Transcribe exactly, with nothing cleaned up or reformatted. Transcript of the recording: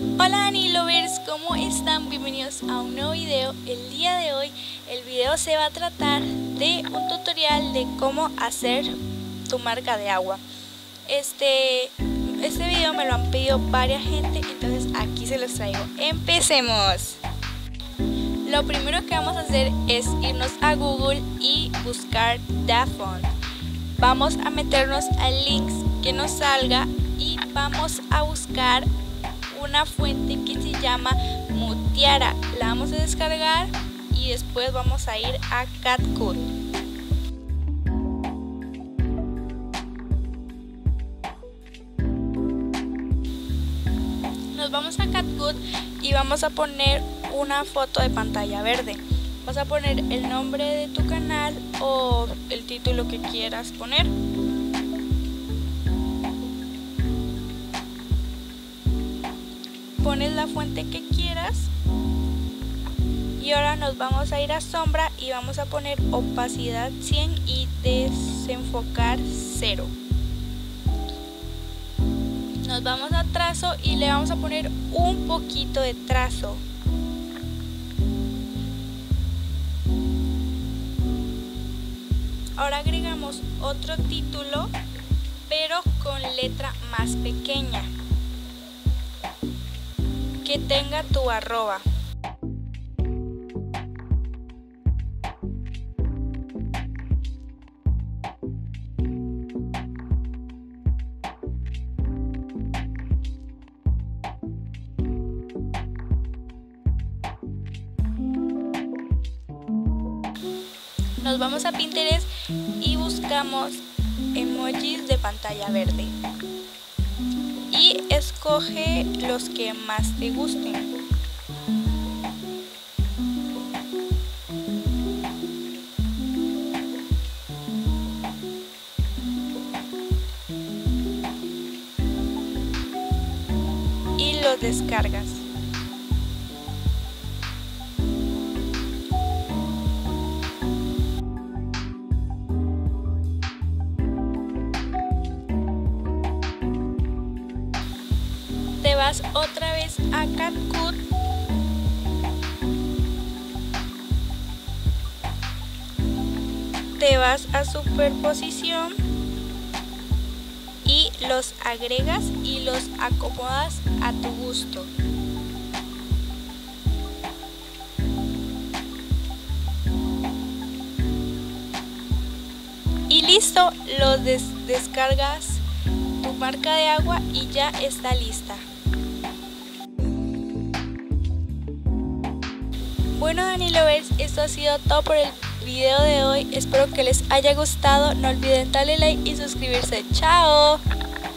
Hola Dani Lovers, ¿cómo están? Bienvenidos a un nuevo video. El día de hoy el video se va a tratar de un tutorial de cómo hacer tu marca de agua. Este, este video me lo han pedido varias gente, entonces aquí se los traigo. ¡Empecemos! Lo primero que vamos a hacer es irnos a Google y buscar Dafont. Vamos a meternos al link que nos salga y vamos a buscar una fuente que se llama Mutiara. La vamos a descargar y después vamos a ir a CapCut. Nos vamos a CapCut y vamos a poner una foto de pantalla verde. Vas a poner el nombre de tu canal o el título que quieras poner. Pones la fuente que quieras y ahora nos vamos a ir a sombra y vamos a poner opacidad cien y desenfocar cero. Nos vamos a trazo y le vamos a poner un poquito de trazo. Ahora agregamos otro título pero con letra más pequeña, que tenga tu arroba. Nos vamos a Pinterest y buscamos emojis de pantalla verde y escoge los que más te gusten. Y los descargas. Te vas otra vez a CapCut te vas a superposición y los agregas y los acomodas a tu gusto. Y listo, los des descargas tu marca de agua y ya está lista. Bueno Dani Lovers, esto ha sido todo por el video de hoy. Espero que les haya gustado. No olviden darle like y suscribirse. ¡Chao!